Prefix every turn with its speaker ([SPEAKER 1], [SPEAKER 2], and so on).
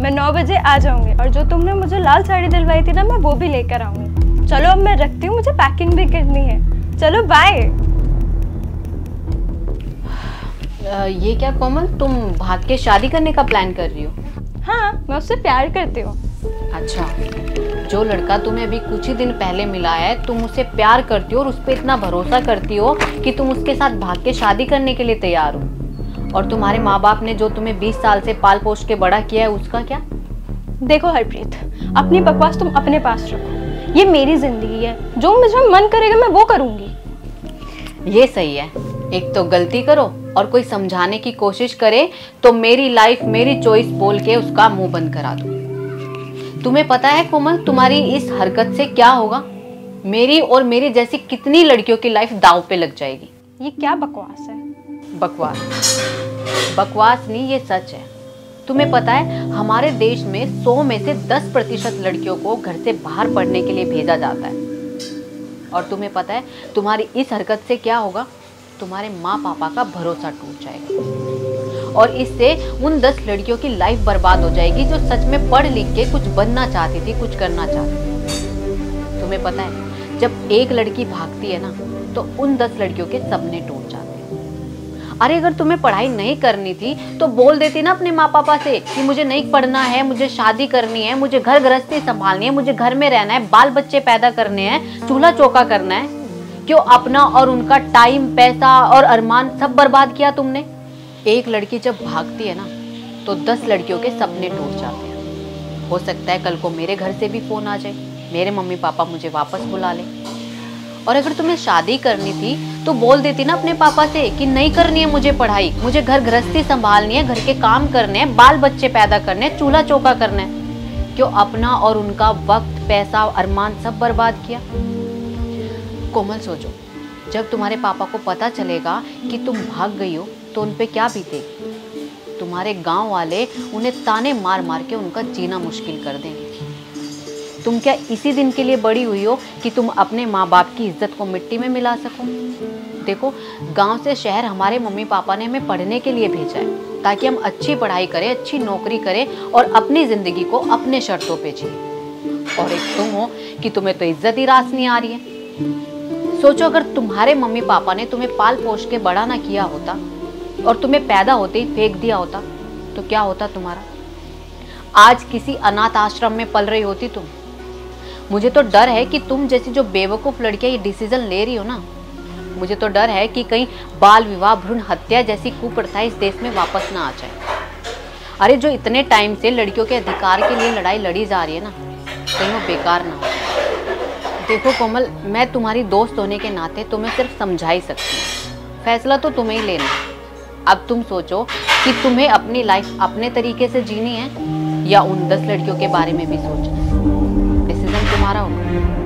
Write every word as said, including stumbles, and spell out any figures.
[SPEAKER 1] मैं नौ बजे आ जाऊंगी और जो तुमने मुझे लाल साड़ी दिलवाई थी ना, मैं वो भी लेकर आऊंगी। चलो अब मैं रखती हूँ, मुझे पैकिंग भी करनी है। चलो बाय।
[SPEAKER 2] ये क्या कोमल, तुम भाग के शादी करने का प्लान कर रही हो?
[SPEAKER 1] हाँ, मैं उससे प्यार करती हूँ।
[SPEAKER 2] अच्छा, जो लड़का तुम्हें अभी कुछ ही दिन पहले मिला है, तुम उससे प्यार करती हो और उस पर इतना भरोसा करती हो कि तुम उसके साथ भाग के शादी करने के लिए तैयार हो। और तुम्हारे माँ बाप ने जो तुम्हें बीस साल से पाल पोस के बड़ा किया है, उसका क्या?
[SPEAKER 1] देखो हरप्रीत, अपनी बकवास तुम अपने पास रखो। ये मेरी जिंदगी है, जो मुझे मन करेगा मैं वो करूंगी।
[SPEAKER 2] ये सही है। एक तो गलती करो और कोई समझाने की कोशिश करे तो मेरी लाइफ मेरी चॉइस बोल के उसका मुंह बंद करा दो। तुम्हें पता है कोमल, तुम्हारी इस हरकत से क्या होगा? मेरी और मेरी जैसी कितनी लड़कियों की लाइफ दांव पे लग जाएगी।
[SPEAKER 1] ये क्या बकवास है?
[SPEAKER 2] बकवास बकवास नहीं, ये सच है। तुम्हें पता है, हमारे देश में सौ में से दस प्रतिशत लड़कियों को घर से बाहर पढ़ने के लिए भेजा जाता है। और तुम्हें पता है तुम्हारी इस हरकत से क्या होगा? तुम्हारे माँ पापा का भरोसा टूट जाएगा और इससे उन दस लड़कियों की लाइफ बर्बाद हो जाएगी जो सच में पढ़ लिख के कुछ बनना चाहती थी, कुछ करना चाहती थी। तुम्हें पता है, जब एक लड़की भागती है ना, तो उन दस लड़कियों के सपने टूट जाते हैं। अरे अगर तुम्हें पढ़ाई नहीं करनी थी तो बोल देती ना अपने माँ पापा से कि मुझे नहीं पढ़ना है, मुझे शादी करनी है, मुझे घर गृहस्थी संभालनी है, मुझे घर में रहना है, बाल बच्चे पैदा करने हैं, चूल्हा चौका करना है। क्यों अपना और उनका टाइम, पैसा और अरमान सब बर्बाद किया तुमने? एक लड़की जब भागती है ना, तो दस लड़कियों के सपने टूट जाते हैं। हो सकता है कल को मेरे घर से भी फोन आ जाए, मेरे मम्मी पापा मुझे वापस बुला ले। और अगर तुम्हें शादी करनी थी तो बोल देती ना अपने पापा से कि नहीं करनी है मुझे पढ़ाई, मुझे घर गृहस्थी संभालनी है, घर के काम करने हैं, बाल बच्चे पैदा करने हैं, चूल्हा चौका करना है। क्यों अपना और उनका वक्त, पैसा, अरमान सब बर्बाद किया? कोमल सोचो, जब तुम्हारे पापा को पता चलेगा कि तुम भाग गई हो तो उन पे क्या बीतेगी? तुम्हारे गांव वाले उन्हें ताने मार मार के उनका जीना मुश्किल कर देंगे। तुम क्या इसी दिन के लिए बड़ी हुई हो कि तुम अपने माँ बाप की इज्जत को मिट्टी में मिला सको? देखो, गांव से शहर हमारे मम्मी पापा ने हमें पढ़ने के लिए भेजा है ताकि हम अच्छी पढ़ाई करें, अच्छी नौकरी करें और अपनी जिंदगी को अपने शर्तों पे जिए। और एक तुम हो कि तुम्हें तो इज्जत ही रास नहीं आ रही है। सोचो, अगर तुम्हारे मम्मी पापा ने तुम्हें पाल पोस के बड़ा ना किया होता और तुम्हें पैदा होते ही फेंक दिया होता तो क्या होता तुम्हारा? आज किसी अनाथ आश्रम में पल रही होती तुम। मुझे तो डर है कि तुम जैसी जो बेवकूफ लड़कियां ये डिसीजन ले रही हो ना, मुझे तो डर है कि कहीं बाल विवाह, भ्रूण हत्या जैसी कुप्रथाएं इस देश में वापस ना आ जाए। अरे जो इतने टाइम से लड़कियों के अधिकार के लिए लड़ाई लड़ी जा रही है ना, कहीं वो बेकार ना हो। देखो कोमल, मैं तुम्हारी दोस्त होने के नाते तुम्हें सिर्फ समझा ही सकती हूँ, फैसला तो तुम्हें ही लेना है। अब तुम सोचो कि तुम्हें अपनी लाइफ अपने तरीके से जीनी है या उन दस लड़कियों के बारे में भी सोचना है। डिसीजन तुम्हारा होगा।